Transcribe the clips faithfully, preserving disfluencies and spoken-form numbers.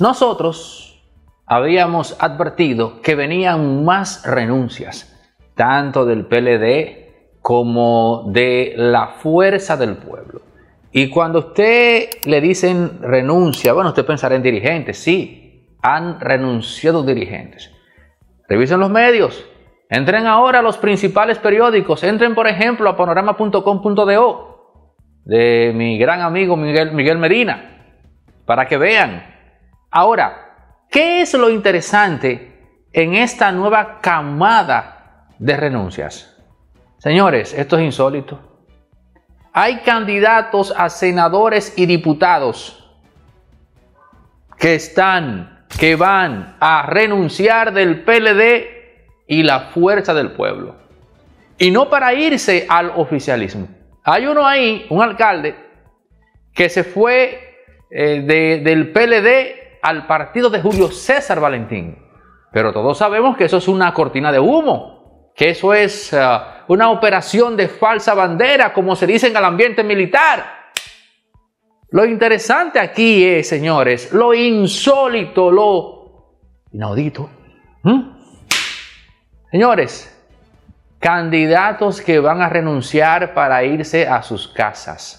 Nosotros habíamos advertido que venían más renuncias, tanto del P L D como de la Fuerza del Pueblo. Y cuando usted le dicen renuncia, bueno, usted pensará en dirigentes. Sí, han renunciado dirigentes. Revisen los medios. Entren ahora a los principales periódicos. Entren, por ejemplo, a panorama punto com punto do de mi gran amigo Miguel, Miguel Medina, para que vean. Ahora, ¿qué es lo interesante en esta nueva camada de renuncias? Señores, esto es insólito. Hay candidatos a senadores y diputados que están, que van a renunciar del P L D y la Fuerza del Pueblo. Y no para irse al oficialismo. Hay uno ahí, un alcalde, que se fue eh, de, del P L D al partido de Julio César Valentín. Pero todos sabemos que eso es una cortina de humo, que eso es uh, una operación de falsa bandera, como se dice en el ambiente militar. Lo interesante aquí es, señores, lo insólito, lo inaudito. ¿Mm? Señores, candidatos que van a renunciar para irse a sus casas.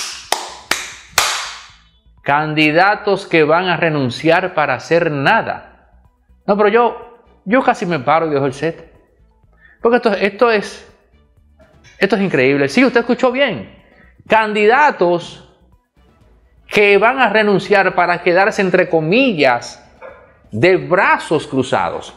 Candidatos que van a renunciar para hacer nada. No, pero yo, yo casi me paro y dejo el set. Porque esto, esto es, esto es increíble. Sí, usted escuchó bien. Candidatos que van a renunciar para quedarse, entre comillas, de brazos cruzados.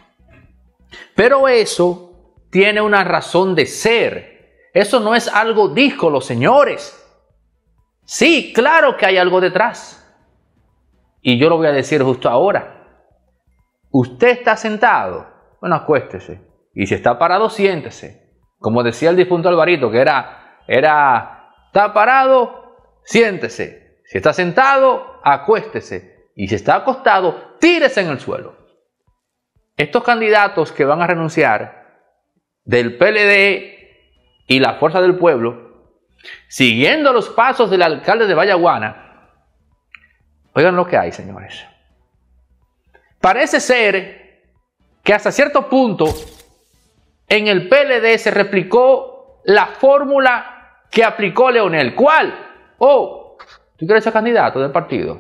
Pero eso tiene una razón de ser. Eso no es algo díscolo, señores. Sí, claro que hay algo detrás. Y yo lo voy a decir justo ahora. Usted está sentado, bueno, acuéstese. Y si está parado, siéntese. Como decía el difunto Alvarito, que era, era, está parado, siéntese. Si está sentado, acuéstese. Y si está acostado, tírese en el suelo. Estos candidatos que van a renunciar del P L D y la Fuerza del Pueblo, siguiendo los pasos del alcalde de Vallaguana, oigan lo que hay, señores. Parece ser que hasta cierto punto en el P L D se replicó la fórmula que aplicó Leonel. ¿Cuál? Oh, ¿tú quieres ser candidato del partido?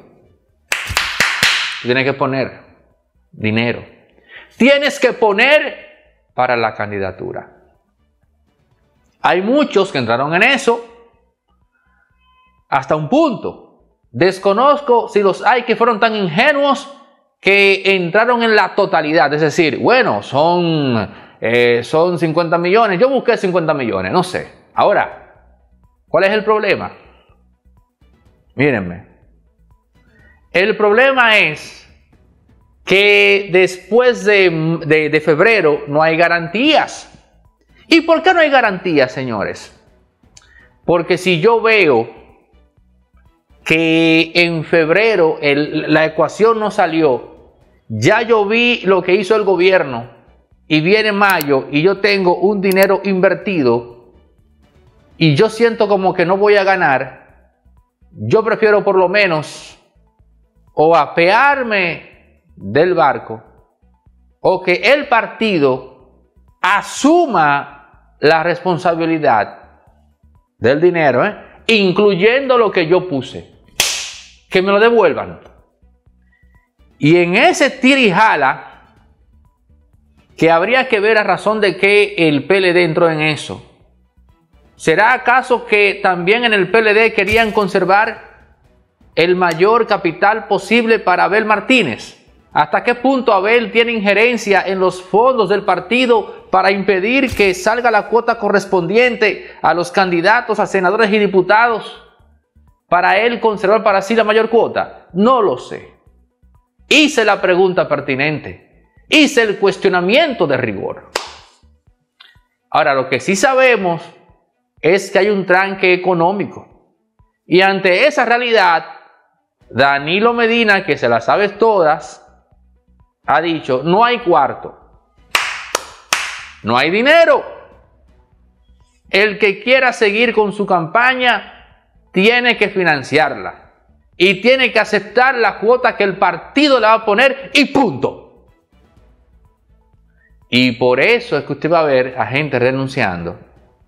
Tú tienes que poner dinero. Tienes que poner para la candidatura. Hay muchos que entraron en eso hasta un punto. Desconozco si los hay que fueron tan ingenuos que entraron en la totalidad. Es decir, bueno, son, eh, son cincuenta millones. Yo busqué cincuenta millones, no sé. Ahora, ¿cuál es el problema? Mírenme. El problema es que después de, de, de febrero no hay garantías. ¿Y por qué no hay garantías, señores? Porque si yo veo que en febrero el, la ecuación no salió, ya yo vi lo que hizo el gobierno y viene mayo y yo tengo un dinero invertido y yo siento como que no voy a ganar, yo prefiero por lo menos o apearme del barco o que el partido asuma la responsabilidad del dinero, ¿eh? incluyendo lo que yo puse, que me lo devuelvan. Y en ese tira y jala, que habría que ver a razón de que el P L D entró en eso. ¿Será acaso que también en el P L D querían conservar el mayor capital posible para Abel Martínez? ¿Hasta qué punto Abel tiene injerencia en los fondos del partido para impedir que salga la cuota correspondiente a los candidatos a senadores y diputados para él conservar para sí la mayor cuota? No lo sé. Hice la pregunta pertinente. Hice el cuestionamiento de rigor. Ahora, lo que sí sabemos es que hay un tranque económico. Y ante esa realidad, Danilo Medina, que se las sabe todas, ha dicho, no hay cuarto, no hay dinero. El que quiera seguir con su campaña tiene que financiarla. y tiene que aceptar la cuota que el partido le va a poner y punto. Y por eso es que usted va a ver a gente renunciando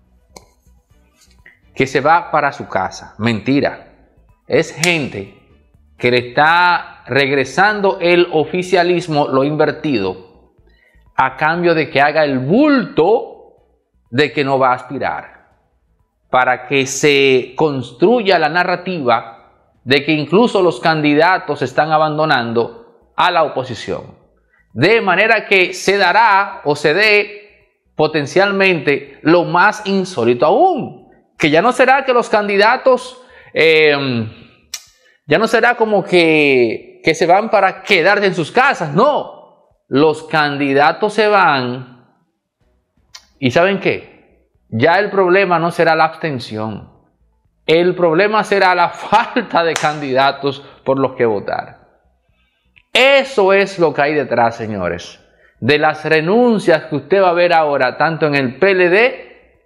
que se va para su casa. Mentira. Es gente que le está regresando el oficialismo, lo invertido, a cambio de que haga el bulto de que no va a aspirar, para que se construya la narrativa de que incluso los candidatos están abandonando a la oposición. De manera que se dará o se dé potencialmente lo más insólito aún, que ya no será que los candidatos... Eh, Ya no será como que, que se van para quedarse en sus casas. No, los candidatos se van. ¿Y saben qué? Ya el problema no será la abstención. El problema será la falta de candidatos por los que votar. Eso es lo que hay detrás, señores, de las renuncias que usted va a ver ahora, tanto en el P L D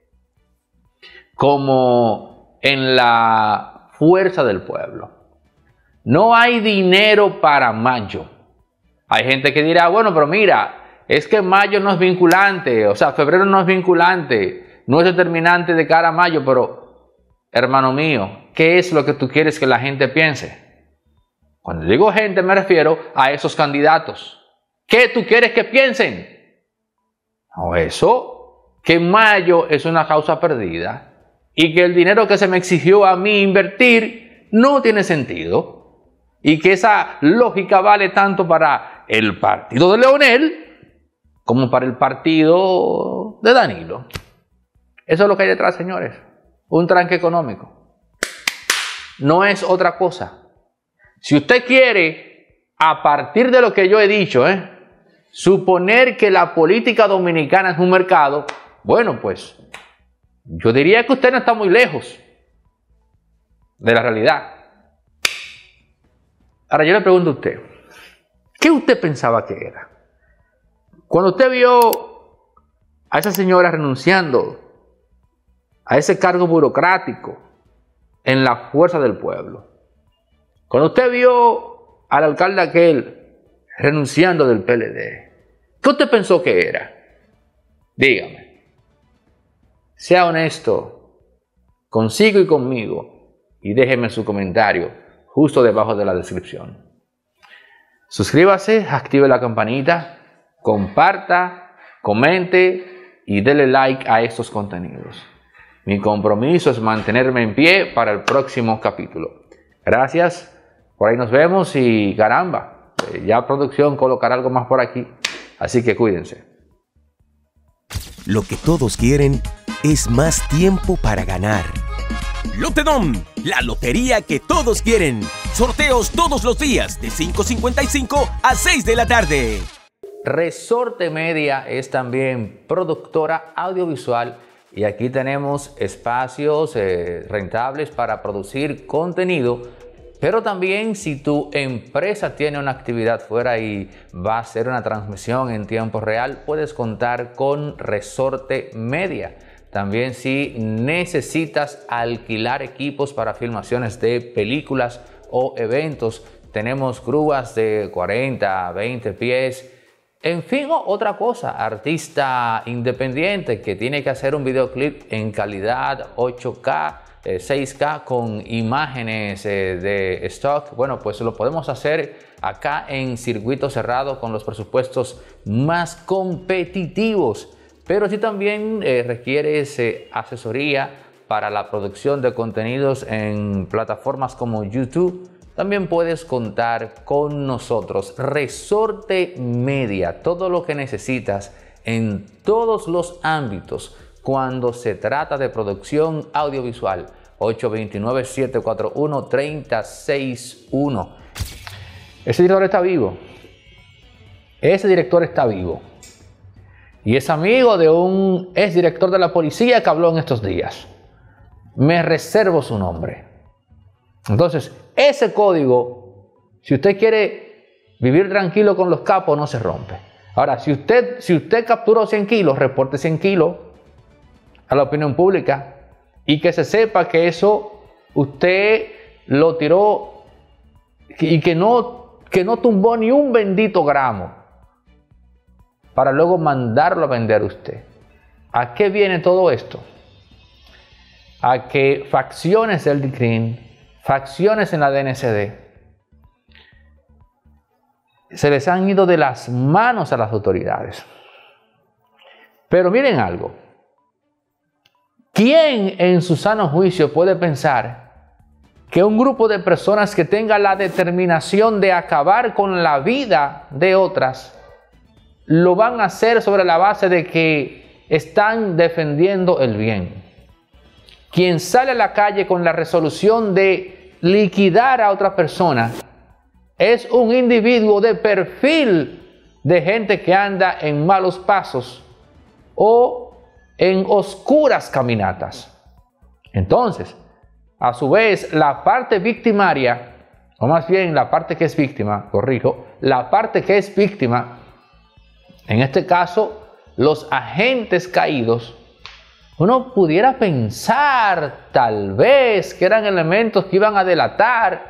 como en la Fuerza del Pueblo. No hay dinero para mayo. Hay gente que dirá, bueno, pero mira, es que mayo no es vinculante, o sea, febrero no es vinculante, no es determinante de cara a mayo, pero, hermano mío, ¿qué es lo que tú quieres que la gente piense? Cuando digo gente me refiero a esos candidatos. ¿Qué tú quieres que piensen? O eso, que mayo es una causa perdida y que el dinero que se me exigió a mí invertir no tiene sentido. Y que esa lógica vale tanto para el partido de Leonel como para el partido de Danilo. Eso es lo que hay detrás, señores. Un tranque económico. No es otra cosa. Si usted quiere, a partir de lo que yo he dicho, ¿eh? suponer que la política dominicana es un mercado, bueno, pues yo diría que usted no está muy lejos de la realidad. Ahora yo le pregunto a usted, ¿qué usted pensaba que era? Cuando usted vio a esa señora renunciando a ese cargo burocrático en la Fuerza del Pueblo, cuando usted vio al alcalde aquel renunciando del P L D, ¿qué usted pensó que era? Dígame. Sea honesto consigo y conmigo y déjeme su comentario justo debajo de la descripción. Suscríbase, active la campanita, comparta, comente y dele like a estos contenidos. Mi compromiso es mantenerme en pie para el próximo capítulo. Gracias, por ahí nos vemos y caramba, ya producción colocará algo más por aquí, así que cuídense. Lo que todos quieren es más tiempo para ganar. Lotedom, la lotería que todos quieren. Sorteos todos los días de cinco cincuenta y cinco a seis de la tarde. Resorte Media es también productora audiovisual y aquí tenemos espacios eh, rentables para producir contenido, pero también si tu empresa tiene una actividad fuera y va a hacer una transmisión en tiempo real, puedes contar con Resorte Media. También si necesitas alquilar equipos para filmaciones de películas o eventos, tenemos grúas de cuarenta, veinte pies. En fin, otra cosa, artista independiente que tiene que hacer un videoclip en calidad ocho K, eh, seis K con imágenes eh, de stock. Bueno, pues lo podemos hacer acá en circuito cerrado con los presupuestos más competitivos. Pero si también eh, requieres eh, asesoría para la producción de contenidos en plataformas como YouTube, también puedes contar con nosotros. Resorte Media, todo lo que necesitas en todos los ámbitos cuando se trata de producción audiovisual. ocho dos nueve, siete cuatro uno, tres cero seis uno. Ese director está vivo. Ese director está vivo. Y es amigo de un exdirector de la policía que habló en estos días. Me reservo su nombre. Entonces, ese código, si usted quiere vivir tranquilo con los capos, no se rompe. Ahora, si usted, si usted capturó cien kilos, reporte cien kilos a la opinión pública y que se sepa que eso usted lo tiró y que no, que no tumbó ni un bendito gramo para luego mandarlo a vender a usted. ¿A qué viene todo esto? A que facciones del D I C R I N, facciones en la D N C D, se les han ido de las manos a las autoridades. Pero miren algo. ¿Quién en su sano juicio puede pensar que un grupo de personas que tenga la determinación de acabar con la vida de otras lo van a hacer sobre la base de que están defendiendo el bien? Quien sale a la calle con la resolución de liquidar a otra persona es un individuo de perfil de gente que anda en malos pasos o en oscuras caminatas. Entonces, a su vez, la parte victimaria, o más bien la parte que es víctima, corrijo, la parte que es víctima, en este caso, los agentes caídos, uno pudiera pensar tal vez que eran elementos que iban a delatar,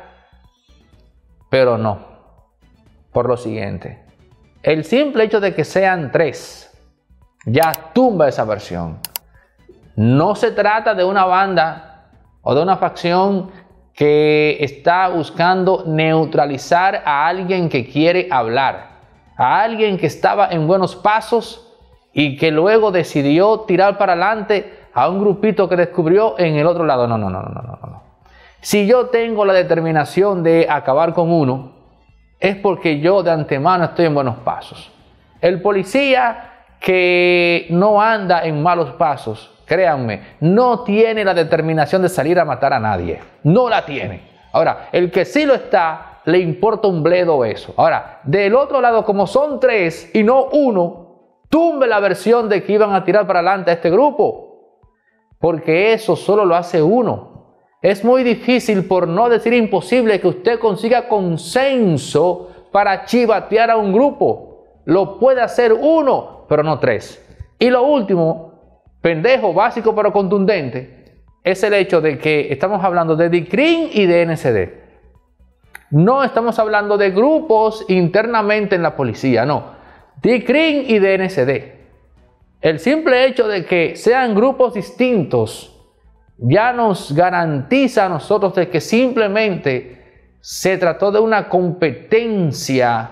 pero no, por lo siguiente. El simple hecho de que sean tres ya tumba esa versión. No se trata de una banda o de una facción que está buscando neutralizar a alguien que quiere hablar, a alguien que estaba en buenos pasos y que luego decidió tirar para adelante a un grupito que descubrió en el otro lado. No, no, no, no, no, no, no. Si yo tengo la determinación de acabar con uno, es porque yo de antemano estoy en buenos pasos. El policía que no anda en malos pasos, créanme, no tiene la determinación de salir a matar a nadie. No la tiene. Ahora, el que sí lo está, le importa un bledo eso. Ahora, del otro lado, como son tres y no uno, tumbe la versión de que iban a tirar para adelante a este grupo, porque eso solo lo hace uno. Es muy difícil, por no decir imposible, que usted consiga consenso para chivatear a un grupo. Lo puede hacer uno, pero no tres. Y lo último, pendejo, básico pero contundente, es el hecho de que estamos hablando de D I C R I N y de N C D. No estamos hablando de grupos internamente en la policía, no. D I C R I N y D N C D. El simple hecho de que sean grupos distintos ya nos garantiza a nosotros de que simplemente se trató de una competencia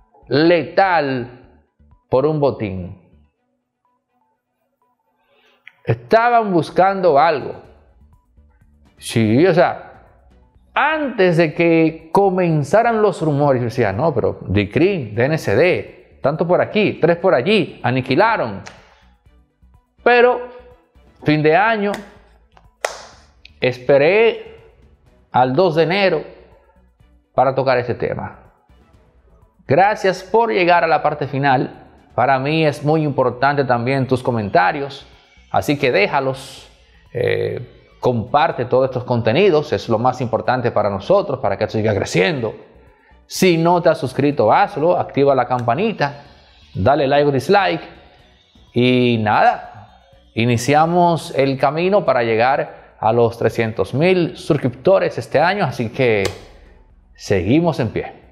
letal por un botín. Estaban buscando algo. Sí, o sea, antes de que comenzaran los rumores, decía, no, pero D I C R I N, D N C D, tanto por aquí, tres por allí, aniquilaron. Pero, fin de año, esperé al dos de enero para tocar ese tema. Gracias por llegar a la parte final. Para mí es muy importante también tus comentarios, así que déjalos. Eh, comparte todos estos contenidos, es lo más importante para nosotros, para que esto siga creciendo. Si no te has suscrito, hazlo, activa la campanita, dale like o dislike y nada, iniciamos el camino para llegar a los trescientos mil suscriptores este año, así que seguimos en pie.